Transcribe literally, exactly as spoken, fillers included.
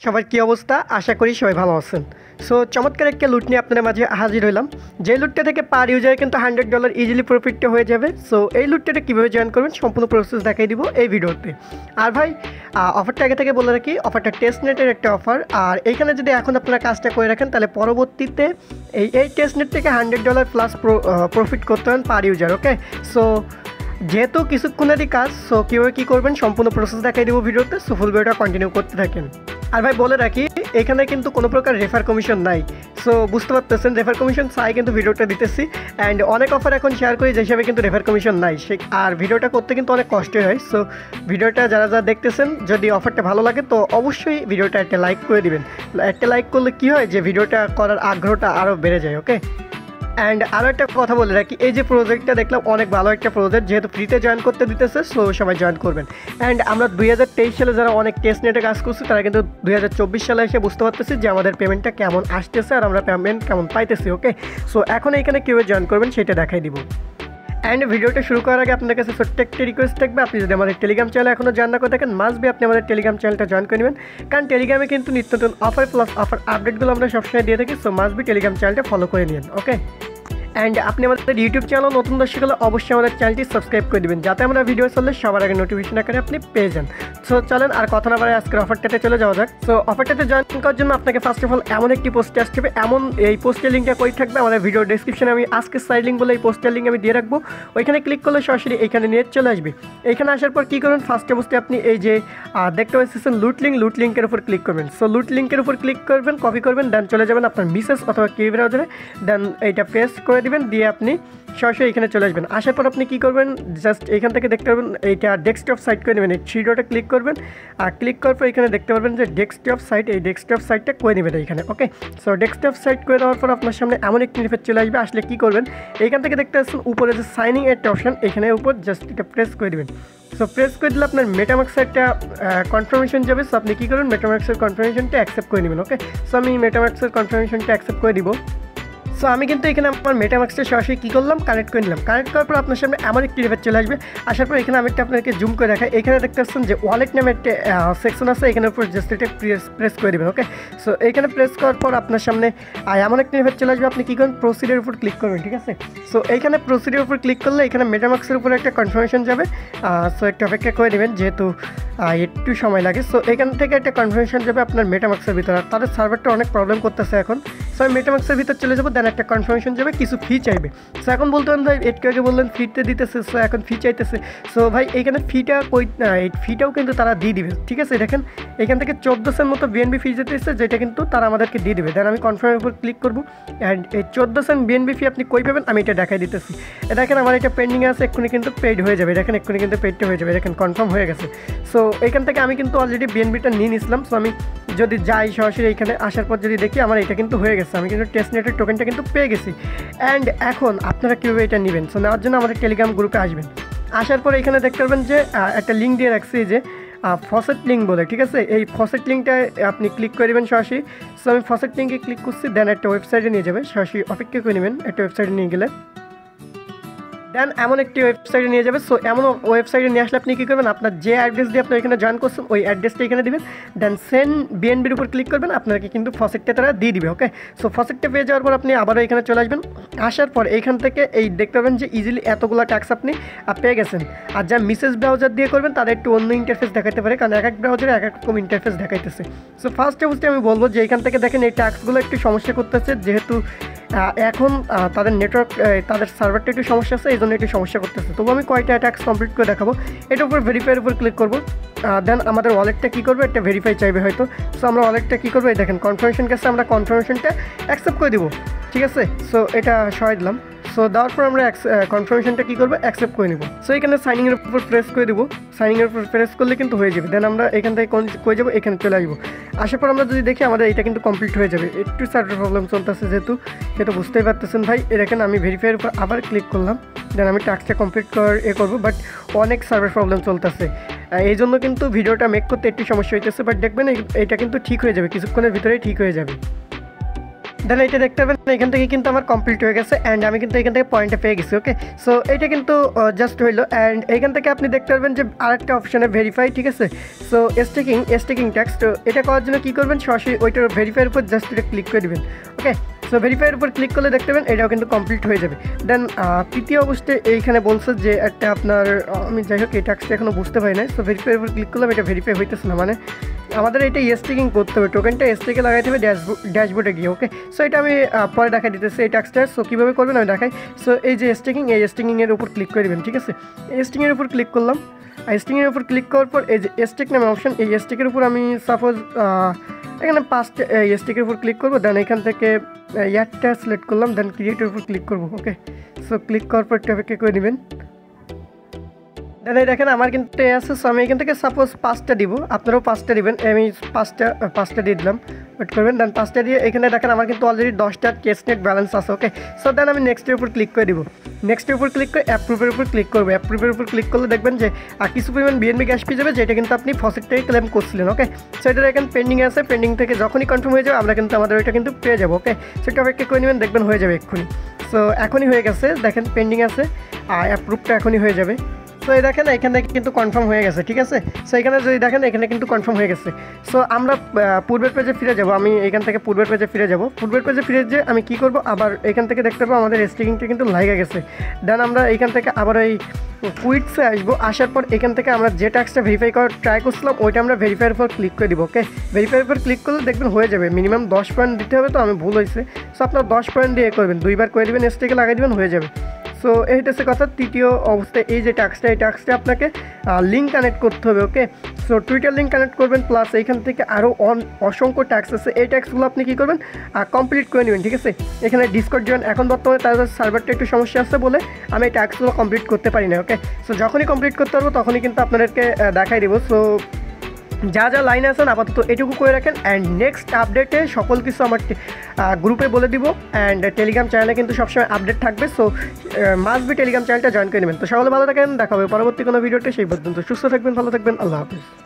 সবার কি অবস্থা? আশা করি সবাই ভালো আছেন। সো চমৎকার একটা লুট নিয়ে আপনাদের মাঝে হাজির হইলাম। যে লুটটা থেকে পার ইউজারে কিন্তু হান্ড্রেড ডলার ইজিলি প্রফিটটা হয়ে যাবে। সো এই লুটটাটা কীভাবে জয়েন করবেন সম্পূর্ণ প্রসেস দেখাই দিব এই ভিডিওতে। আর ভাই অফারটা আগে থেকে বলে রাখি, অফারটা টেস্টনেটের একটা অফার। আর এইখানে যদি এখন আপনারা কাজটা করে রাখেন তাহলে পরবর্তীতে এই এই টেস্টনেট থেকে হান্ড্রেড ডলার প্লাস প্রফিট করতে হন পার ইউজার। ওকে, সো যেহেতু কিছুক্ষণেরই কাজ, সো কীভাবে কী করবেন সম্পূর্ণ প্রসেস দেখাই দেবো ভিডিওতে। সো ফুল ভিডিওটা কন্টিনিউ করতে থাকেন। আর ভাই বলে রাখি, এখানে কিন্তু কোনো প্রকার রেফার কমিশন নাই। সো বুঝতে পারতেছেন, রেফার কমিশন চাই কিন্তু ভিডিওটা দিতেছি। অ্যান্ড অনেক অফার এখন শেয়ার করি যে হিসাবে কিন্তু রেফার কমিশন নাই, সে আর ভিডিওটা করতে কিন্তু অনেক কষ্ট হয়। সো ভিডিওটা যারা যারা দেখতেছেন, যদি অফারটা ভালো লাগে তো অবশ্যই ভিডিওটা একটা লাইক করে দিবেন। একটা লাইক করলে কী হয় যে ভিডিওটা করার আগ্রহটা আরও বেড়ে যায়। ওকে, অ্যান্ড আরও একটা কথা বলে রাখি, এই যে প্রজেক্টটা দেখলাম অনেক ভালো একটা প্রজেক্ট, যেহেতু ফ্রিতে জয়েন করতে দিতেছে, সো সবাই জয়েন করবেন। অ্যান্ড আমরা দুই হাজার তেইশ সালে যারা অনেক টেস্ট নেটে কাজ করছি তারা কিন্তু দুই হাজার চব্বিশ সালে এসে বুঝতে পারতেছি যে আমাদের পেমেন্টটা কেমন আসতেছে আর আমরা পেমেন্ট কেমন পাইতেছি। ওকে, সো এখন এইখানে কীভাবে জয়েন করবেন সেটা দেখাই দিব। অ্যান্ড ভিডিওটা শুরু করার আগে আপনার কাছে ছোট্ট একটা রিকোয়েস্ট থাকবে, আপনি যদি আমাদের টেলিগ্রাম চ্যানেল এখনও জয়েন না করে থাকেন, মাস্ট বি আপনি আমাদের টেলিগ্রাম চ্যানেলটা জয়েন করে নেবেন। কারণ টেলিগ্রামে কিন্তু নিত্য নতুন অফার প্লাস অফার আপডেটগুলো আমরা সবসময় দিয়ে থাকি। সো মাস্ট বি টেলিগ্রাম চ্যানেলটা ফলো করে নিন। ওকে, অ্যান্ড আপনি আমাদের ইউটিউব চ্যানেল নতুন দর্শক হলে অবশ্যই আমাদের চ্যানেলটি সাবস্ক্রাইব করে দেবেন, যাতে আমরা ভিডিও চললে সবার আগে নোটিফিকেশন আকারে আপনি পেয়ে যান। সো চলেন আর কথা না বাড়াই আজকের অফারটাতে চলে যাওয়া যাক। সো অফারটাতে জয়েন করার জন্য আপনাকে ফার্স্ট অফ অল এমন একটি পোস্টে আসতে হবে। এমন এই পোস্টের লিঙ্কটা কই থাকবে আমাদের ভিডিও ডিসক্রিপশনে, আমি আজকে সাইড লিঙ্ক বলে এই পোস্টের লিঙ্ক আমি দিয়ে রাখবো। ওইখানে ক্লিক করলে সরাসরি এইখানে নিয়ে চলে আসবে। এইখানে আসার পর কী করবেন, ফার্স্ট অবস্থায় আপনি এই যে দেখতে পাচ্ছেন লুট লিঙ্ক, লুট লিঙ্কের উপর ক্লিক করবেন। সো লুট লিঙ্কের উপর ক্লিক করবেন, কপি করবেন, দেন চলে যাবেন আপনার মিসেস অথবা কি ব্রাউজারে, দেন এইটা পেস্ট করে দিবেন, দিয়ে আপনি সরাসরি এখানে চলে আসবেন। আসার পর আপনি কী করবেন, জাস্ট এখান থেকে দেখতে পারবেন এইটা ডেস্কটপ সাইট করে নেবেন। এই থ্রি ডটে ক্লিক করবেন, আর ক্লিক করার পর এখানে দেখতে পারবেন যে ডেস্কটপ সাইট, এই ডেস্কটপ সাইটটা করে নেবেন এইখানে। ওকে, সো ডেস্কটপ সাইট করে দেওয়ার পর আপনার সামনে এমন একটি ইন্টারফেস চলে আসবে। আসলে কী করবেন, এইখান থেকে দেখতে পাচ্ছেন উপরে যে সাইনিং একটা অপশান, এখানে উপর জাস্ট এটা প্রেস করে দেবেন। সো প্রেস করে দিলে আপনার মেটামাক্স একটা কনফার্মেশন যাবে। সো আপনি কী করবেন, মেটামাক্সের কনফার্মেশনটা অ্যাকসেপ্ট করে নেবেন। ওকে, সো আমি মেটামাক্সের কনফার্মেশনটা অ্যাকসেপ্ট করে দিব। সো আমি কিন্তু এখানে আমার মেটামাক্সটা সরাসরি কী করলাম, কানেক্ট করে নিলাম। কানেক্ট করার পর আপনার সামনে এমন একটি রিফার চলে আসবে। আসার পর এখানে আমি একটা আপনাকে জুম করে দেখাই। এখানে দেখতে পাচ্ছেন যে ওয়ালেট নামে একটা সেকশন আছে, এখানের উপর জাস্ট এটা প্রেস প্রেস করে দেবেন। ওকে, সো এইখানে প্রেস করার পর আপনার সামনে এমন একটা রিফার চলে আসবে। আপনি কী করবেন, প্রসিডের উপর ক্লিক করবেন। ঠিক আছে, সো এইখানে প্রসিডের উপর ক্লিক করলে এখানে মেটামাক্সের উপরে একটা কনফার্মেশন যাবে। সো একটা অপেক্ষা করে দেবেন, যেহেতু একটু সময় লাগে। সো এখান থেকে একটা কনফার্মেশন যাবে আপনার মেটামাক্সের ভিতরে। আর তাদের সার্ভারটা অনেক প্রবলেম করতেছে এখন। সো আমি মেটামাক্সের ভিতর চলে যাবো, দেন একটা কনফার্মেশন যাবে, কিছু ফি চাইবে। সো এখন বলতে পারেন ভাই একটু আগে বললেন ফিতে দিতেছে, সো এখন ফি চাইতেছে। সো ভাই এইখানে ফিটা কই, এই ফিটাও কিন্তু তারা দিয়ে দিবে। ঠিক আছে, দেখেন এখান থেকে চোদ্দোশোর মতো বিএনবি ফি যেতেছে, যেটা কিন্তু তারা আমাদেরকে দিয়ে দেবে। দেন আমি কনফার্মের উপর ক্লিক করবো। অ্যান্ড এই চোদ্দোশো বিএনবি ফি আপনি কই পাবেন আমি এটা দেখাই দিতেছি। দেখেন আমার এটা পেন্ডিং আছে, এক্ষুনি কিন্তু পেইড হয়ে যাবে। দেখেন এক্ষুনি কিন্তু পেইডটা হয়ে যাবে, দেখেন কনফার্ম হয়ে গেছে। সো এইখান থেকে আমি কিন্তু অলরেডি বিএনবিটা নিয়ে নিয়েছিলাম। সো আমি যদি যাই সরাসরি এখানে আসার পর যদি দেখি আমার এটা কিন্তু হয়ে গেছে, আমি কিন্তু টেস্টনেটের টোকেনটা কিন্তু পেয়ে গেছি। অ্যান্ড এখন আপনারা কীভাবে এটা নেবেন, সো নেওয়ার জন্য আমাদের টেলিগ্রাম গ্রুপে আসবেন। আসার পর এখানে দেখতে পারবেন যে একটা লিঙ্ক দিয়ে রাখছি, যে ফসেট লিঙ্ক বলে। ঠিক আছে, এই ফসেট লিঙ্কটা আপনি ক্লিক করে দেবেন সরাসরি। সো আমি ফসেট লিঙ্কে ক্লিক করছি, দেন একটা ওয়েবসাইটে নিয়ে যাবে। সরাসরি অপেক্ষা করে নেবেন, একটা ওয়েবসাইটে নিয়ে গেলে দেন এমন একটি ওয়েবসাইটে নিয়ে যাবে। সো এমন ওয়েবসাইটে নিয়ে আসলে আপনি কী করবেন, আপনার যে অ্যাড্রেস দিয়ে আপনি এখানে জয়েন করছেন ওই অ্যাড্রেসটা এখানে দেবেন। দেন সেন্ড বিএনবির উপর ক্লিক করবেন, আপনাকে কিন্তু ফসেটটা তারা দিয়ে দিবে। ওকে, সো ফসেটটা পেয়ে যাওয়ার পর আপনি আবারও এখানে চলে আসবেন। আসার পর এইখান থেকে এই দেখতে পাবেন যে ইজিলি এতগুলো ট্যাক্স আপনি পেয়ে গেছেন। আর যা মিসেস ব্রাউজার দিয়ে করবেন তাদের একটু অন্য ইন্টারফেস দেখাতে পারে, কারণ এক এক ব্রাউজারে এক এক রকম ইন্টারফেস দেখাইতেছে। সো ফার্স্ট অবস্থায় আমি বলবো যে এখান থেকে দেখেন এই ট্যাক্সগুলো একটু সমস্যা করতেছে, যেহেতু এখন তাদের নেটওয়ার্ক, তাদের সার্ভারটা একটু সমস্যা আছে, এই জন্য একটু সমস্যা করতেছে। তবু আমি কয়টা ট্যাক্স কমপ্লিট করে দেখাবো। এটার উপর ভেরিফাইয়ের উপর ক্লিক করবো। দেন আমাদের ওয়ালেটটা কী করবো, একটা ভেরিফাই চাইবে হয়তো। সো আমরা ওয়ালেটটা কী করবো, এই দেখেন কনফার্মেশন কাছে আমরা কনফার্মেশনটা অ্যাকসেপ্ট করে দেবো। ঠিক আছে, সো এটা সরাই দিলাম। সো দেওয়ার পর আমরা কনফার্মেশনটা কী করবো, অ্যাকসেপ্ট করে নেবো। সো এখানে সাইনিংয়ের উপর প্রেস করে দেবো। সাইনিংয়ের উপর প্রেস করলে কিন্তু হয়ে যাবে। দেন আমরা এখান থেকে কই যাবো, এখানে চলে আসবো। আসার পর আমরা যদি দেখি আমাদের এটা কিন্তু কমপ্লিট হয়ে যাবে। একটু সার্ভার প্রবলেম চলতেছে, যেহেতু সেটা বুঝতেই পারতেছেন ভাই। দেখেন আমি ভেরিফাইয়ের উপর আবার ক্লিক করলাম, দেন আমি টাস্কটা কমপ্লিট করার এ করবো, বাট অনেক সার্ভার প্রবলেম চলতেছে। এই জন্য কিন্তু ভিডিওটা মেক করতে একটু সমস্যা হইতেছে, বাট দেখবেন এইটা কিন্তু ঠিক হয়ে যাবে, কিছুক্ষণের ভিতরেই ঠিক হয়ে যাবে। দেন এটা দেখতে পাবেন এখান থেকে কিন্তু আমার কমপ্লিট হয়ে গেছে অ্যান্ড আমি কিন্তু এখান থেকে পয়েন্টে পেয়ে গেছি। ওকে, সো এটা কিন্তু জাস্ট হইলো অ্যান্ড এখান থেকে আপনি দেখতে পারবেন যে আরেকটা অপশানে ভেরিফাই, ঠিক আছে। সো স্টেকিং স্টেকিং ট্যাক্স, তো এটা করার জন্য কী করবেন, সরাসরি ওইটার ভেরিফাইয়ের উপর জাস্ট এটা ক্লিক করে দেবেন। ওকে, সো ভেরিফাইয়ের উপর ক্লিক করলে দেখতে পাবেন এটাও কিন্তু কমপ্লিট হয়ে যাবে। দেন তৃতীয় অবস্থায় এইখানে বলছে যে একটা আপনার, আমি যাই হোক এই ট্যাক্সটা এখনও বুঝতে পারি না। সো ভেরিফাইয়ের উপর ক্লিক করলাম, এটা ভেরিফাই হইতেছে না, মানে আমাদের এটা স্টেকিং করতে হবে, টোকেনটা স্টেকে লাগাইতে হবে ড্যাশবোর্ড ড্যাশবোর্ডে গিয়ে। ওকে, সো এটা আমি পরে দেখাই দিতেছি এই ট্যাক্সটা। সো কীভাবে করবেন আমি দেখাই। সো এই যে স্টেকিং, এই স্টেকিংয়ের উপর ক্লিক করে দেবেন, ঠিক আছে। এই স্টেকিংয়ের উপর ক্লিক করলাম, আর স্টেকিংয়ের উপর ক্লিক করার পর এই যে স্টেক নামে অপশন, এই স্টেকের উপর আমি সাপোজ এখানে পাঁচটা স্টেকের উপর ক্লিক করবো। দেন এখান থেকে ইয়ারটা সিলেক্ট করলাম, দেন ক্রিয়েটের উপর ক্লিক করবো। ওকে, সো ক্লিক করার পর টপিকে করে দেবেন। দেন এই দেখেন আমার কিন্তু এ আছে, সো আমি এখান থেকে সাপোজ পাঁচটা দিব, আপনারাও পাঁচটা দিবেন। আমি পাঁচটা পাঁচটা দিয়ে দিলাম, ওয়েট করবেন। দেন পাঁচটা দিয়ে এখানে দেখেন আমার কিন্তু অলরেডি দশটা কেস নেট ব্যালেন্স আছে। ওকে, সো দেন আমি নেক্সটের উপর ক্লিক করে দিব। নেক্সটের উপর ক্লিক করে অ্যাপ্রুভের উপর ক্লিক করবো। অ্যাপ্রুভের উপর ক্লিক করলে দেখবেন যে কিছু পরিমাণ বিএনবি গ্যাস পেয়ে যাবে, যেটা কিন্তু আপনি ফসেট থেকে ক্লেম করছিলেন। ওকে, সো এটা এখানে পেন্ডিং আছে, পেন্ডিং থেকে যখনই কনফার্ম হয়ে যাবে আমরা কিন্তু আমাদের ওইটা কিন্তু পেয়ে যাবো। ওকে, সেটা অপেক্ষা করে নেবেন, দেখবেন হয়ে যাবে এক্ষুনি। সো এখনই হয়ে গেছে, দেখেন পেন্ডিং আছে, আর অ্যাপ্রুভটা এখনই হয়ে যাবে। সো এই দেখেন এখানে কিন্তু কনফার্ম হয়ে গেছে, ঠিক আছে। সো এখানে যদি দেখেন এখানে কিন্তু কনফার্ম হয়ে গেছে। সো আমরা পূর্বের পেজে ফিরে যাব, আমি এখান থেকে পূর্বের পেজে ফিরে যাব। পূর্বের পেজে ফিরে যে আমি কী করবো, আবার এখান থেকে দেখতে পাবো আমাদের স্টেকিংটা কিন্তু লাগে গেছে। দেন আমরা এখান থেকে আবার এই কুইটসে আসবো, আসার পর এখান থেকে আমরা যে ট্যাক্সটা ভেরিফাই করার ট্রাই করছিলাম ওইটা আমরা ভেরিফাইয়ের উপর ক্লিক করে দিব। ওকে, ভেরিফাইয়ের উপর ক্লিক করলে দেখবেন হয়ে যাবে। মিনিমাম দশ পয়েন্ট দিতে হবে, তো আমি ভুল হয়েছে। সো আপনার দশ পয়েন্ট দিয়ে করবেন, দুইবার করে দেবেন, স্টেকে লাগিয়ে দেবেন, হয়ে যাবে। সো এইটা হচ্ছে কথা। তৃতীয় অবস্থায় এই যে ট্যাক্সটা, এই ট্যাক্সটা আপনাকে লিঙ্ক কানেক্ট করতে হবে। Okay, so Twitter link connect করবেন, প্লাস এইখান থেকে আরও অন অসংখ্য ট্যাক্স আছে, এই ট্যাক্সগুলো আপনি কী করবেন, কমপ্লিট করে নেবেন, ঠিক আছে। এখানে ডিসকর্ড জয়েন, এখন বর্তমানে তাদের সার্ভারটা একটু সমস্যা আছে বলে আমি এই ট্যাক্সগুলো কমপ্লিট করতে পারি না। ওকে, সো যখনই কমপ্লিট করতে পারবো তখনই কিন্তু আপনাদেরকে দেখাই দেবো। সো যা যা লাইন আছেন আপাতত এটুকু করে রাখেন, অ্যান্ড নেক্সট আপডেটে সকল কিছু আমার গ্রুপে বলে দিব, অ্যান্ড টেলিগ্রাম চ্যানেলে কিন্তু সবসময় আপডেট থাকবে। সো মাস্ট বি টেলিগ্রাম চ্যানেলটা জয়েন করে নেবেন। তো সকলে ভালো থাকেন, দেখা হবে পরবর্তী কোনো ভিডিওতে, সেই পর্যন্ত সুস্থ থাকবেন, ভালো থাকবেন, আল্লাহ হাফিজ।